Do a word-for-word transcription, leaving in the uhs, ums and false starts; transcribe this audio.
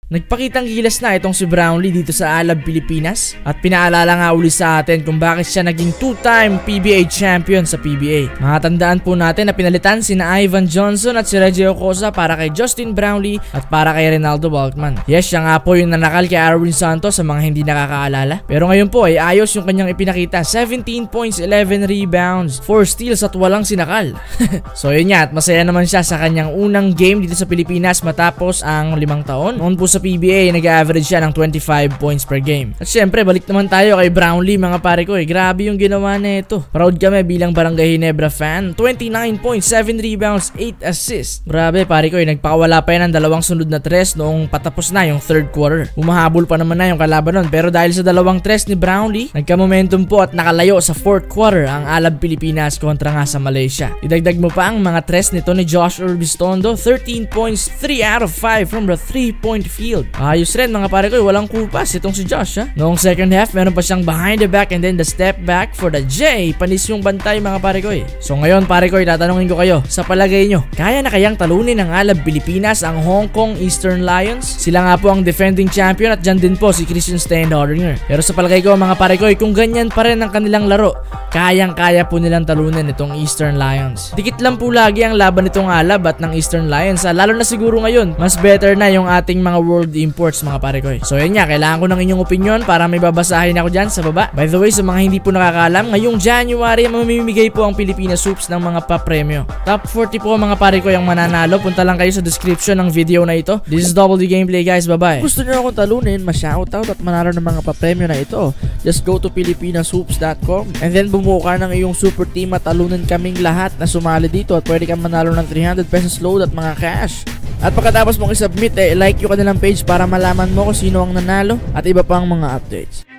Nagpakitang gilas na itong si Brownlee dito sa Alab, Pilipinas at pinaalala nga uli sa atin kung bakit siya naging two-time P B A champion sa P B A. Makatandaan po natin na pinalitan sina Ivan Johnson at si Reggie Ocosa para kay Justin Brownlee at para kay Ronaldo Balkman. Yes, siya nga po yung nanakal kay Arwin Santos sa mga hindi nakakaalala. Pero ngayon po ay ayos yung kanyang ipinakita, seventeen points, eleven rebounds, four steals at walang sinakal. So yun nga, at masaya naman siya sa kanyang unang game dito sa Pilipinas matapos ang limang taon. Noon po sa P B A, nag-average siya ng twenty-five points per game. At syempre, balik naman tayo kay Brownlee mga pare ko eh. Grabe yung ginawa na ito. Proud kami bilang Barangay Ginebra fan. twenty-nine points, seven rebounds, eight assists. Grabe pare ko eh. Nagpakawala pa yan ng dalawang sunod na tres noong patapos na yung third quarter. Umahabol pa naman na yung kalaban nun. Pero dahil sa dalawang tres ni Brownlee, nagka-momentum po at nakalayo sa fourth quarter ang Alab Pilipinas kontra nga sa Malaysia. Idagdag mo pa ang mga tres nito ni Josh Urbistondo. thirteen points, three out of five from the three point field. Ayos rin mga pare ko, walang kupas itong si Josh ha. Noong second half, meron pa siyang behind the back and then the step back for the J. Panis yung bantay mga pare ko eh. So ngayon pare ko, tatanungin ko kayo, sa palagay nyo, kaya na kayang talunin ng Alab Pilipinas ang Hong Kong Eastern Lions? Sila nga po ang defending champion at dyan din po si Christian Steinhordinger. Pero sa palagay ko mga pare ko, kung ganyan pa rin ang kanilang laro, kayang-kaya po nilang talunin itong Eastern Lions. Dikit lang po lagi ang laban nitong Alab at ng Eastern Lions ha? Lalo na siguro ngayon, mas better na yung ating mga world imports mga pare ko. So yun nga, kailangan ko ng inyong opinion para may babasahin ako dyan sa baba. By the way, sa mga hindi po nakakaalam, ngayong January mamimigay po ang Pilipinas Hoops ng mga papremyo. Top forty po mga pare ko yung mananalo. Punta lang kayo sa description ng video na ito. This is Double D Gameplay guys, bye bye. Gusto nyo akong talunin, ma-shoutout at manalo ng mga papremyo na ito, just go to Pilipinas Hoops dot com and then bumuo ka ng iyong super team at talunin kaming lahat na sumali dito at pwede kang manalo ng three hundred pesos load at mga cash. At pagkatapos mong isubmit, eh, like yung kanilang page para malaman mo kung sino ang nanalo at iba pang mga updates.